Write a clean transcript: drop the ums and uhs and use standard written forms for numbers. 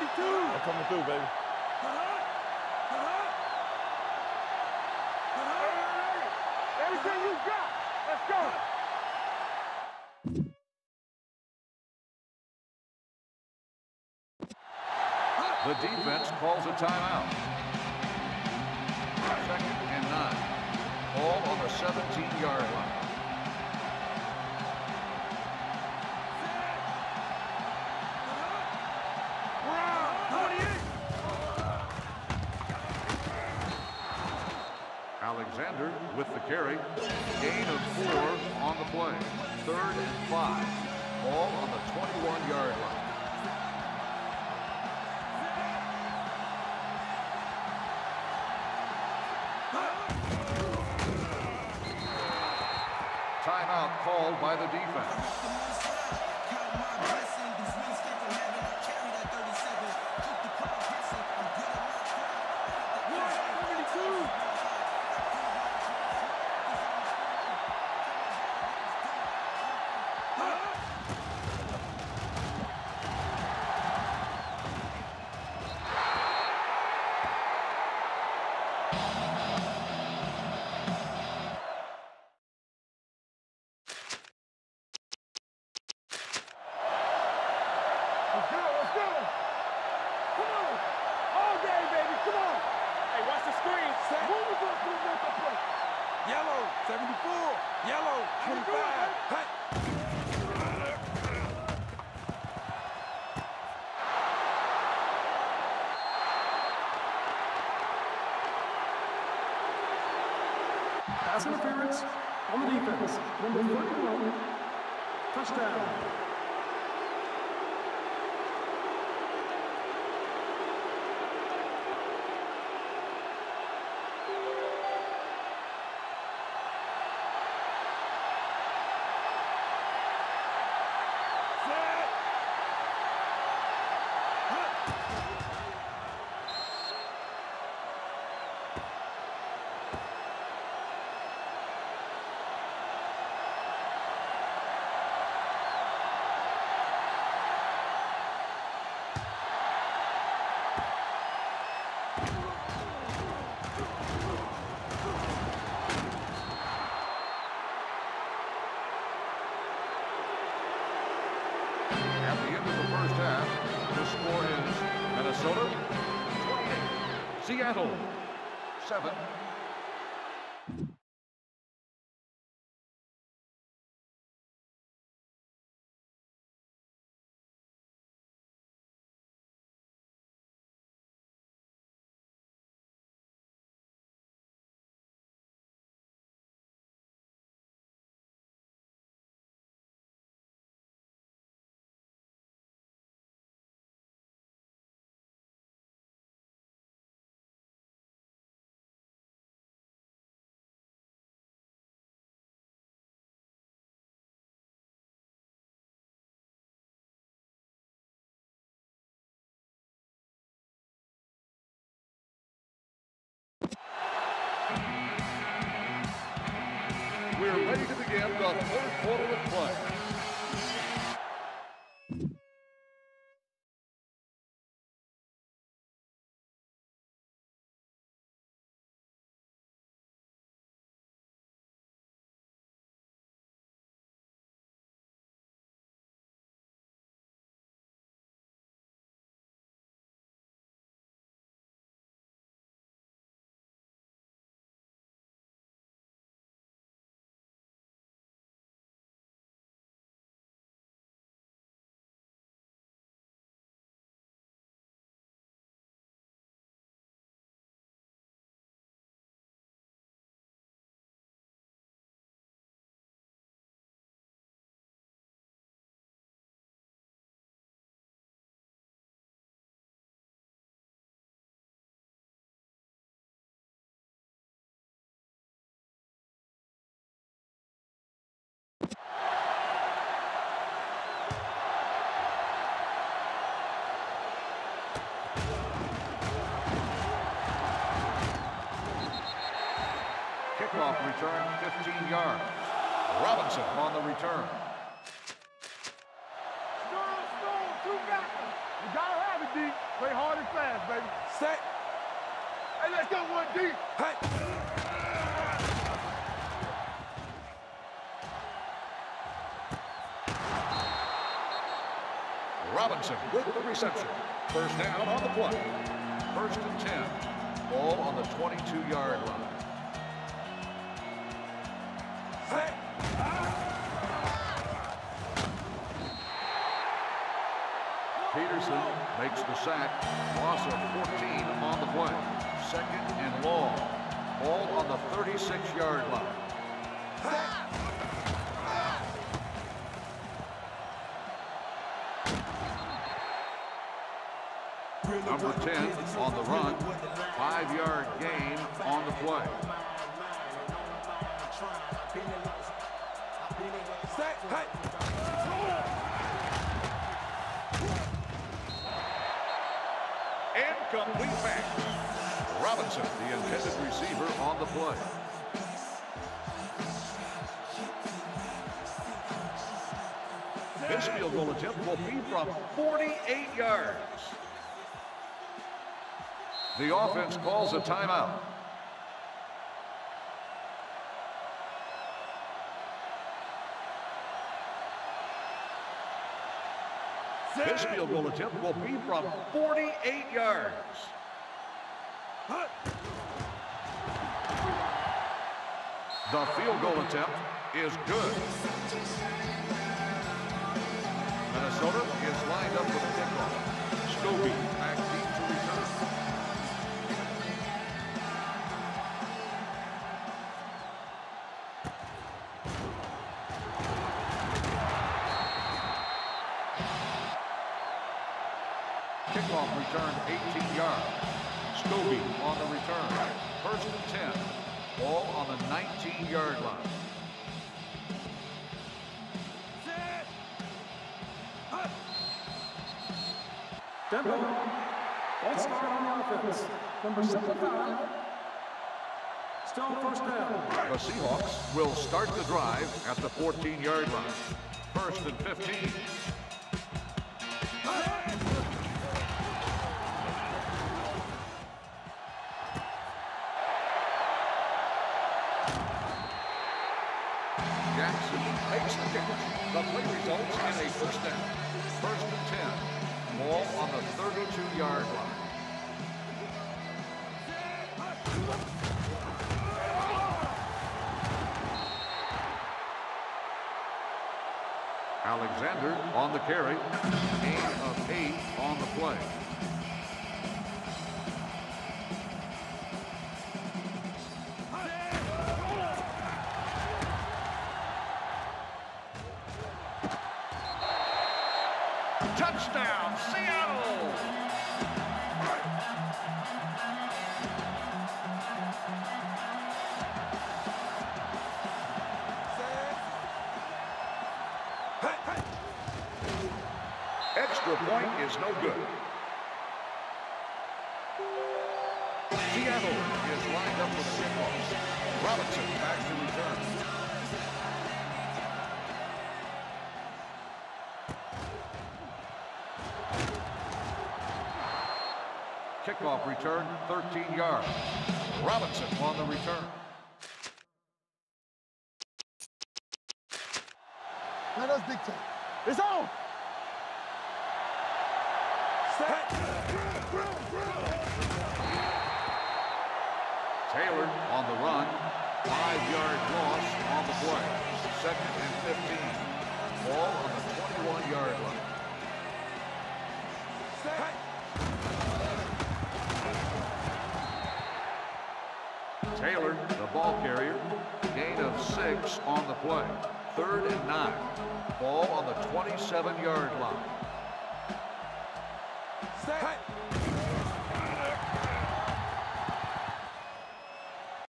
I'm coming through, baby. Everything you got. Let's go. The defense calls a timeout. 2nd and 9. Ball on the 17-yard line. Alexander with the carry. Gain of 4 on the play. 3rd and 5. Ball on the 21-yard line. Timeout called by the defense. Yellow, 74. Yellow, 25. Hey. Pass interference on the defense. Number 31. Touchdown. At the end of the first half, the score is Minnesota 28, Seattle 7. We're ready to begin the 3rd quarter of play. Kickoff return, 15 yards. Robinson on the return. Stone, two back. You gotta have it. D. Play hard and fast, baby. Set. Hey, let's go, 1D. Hey. Robinson with the reception. First down on the play. First and 10. Ball on the 22-yard line. Set. Peterson makes the sack. Loss of 14 on the play. Second and long. Ball on the 36-yard line. Number 10 on the run. 5-yard gain on the play. Set. Hey. Incomplete pass. Robinson, the intended receiver, on the play. This field goal attempt will be from 48 yards. The offense calls a timeout. This field goal attempt will be from 48 yards. The field goal attempt is good. Minnesota is lined up for the kickoff. Scobie back deep to return. Kickoff return 18 yards. Scobie on the return. First and 10. Ball on the 19-yard line. Denver. All start on the offense. Number 75. Still first down. The Seahawks will start the drive at the 14-yard line. First and 15. Jackson makes the catch. The play results in a first down. First and 10. Ball on the 32-yard line. Alexander on the carry. Gain of 8 on the play. Touchdown, Seattle! Extra point is no good. Seattle is lined up with the kickoff. Robinson back to return. Kickoff return, 13 yards. Robinson on the return. Let us dictate. It's on! Taylor on the run. 5-yard loss on the play. Second and 15. Ball on the 21-yard line. Taylor, the ball carrier. Gain of 6 on the play. Third and 9. Ball on the 27-yard line.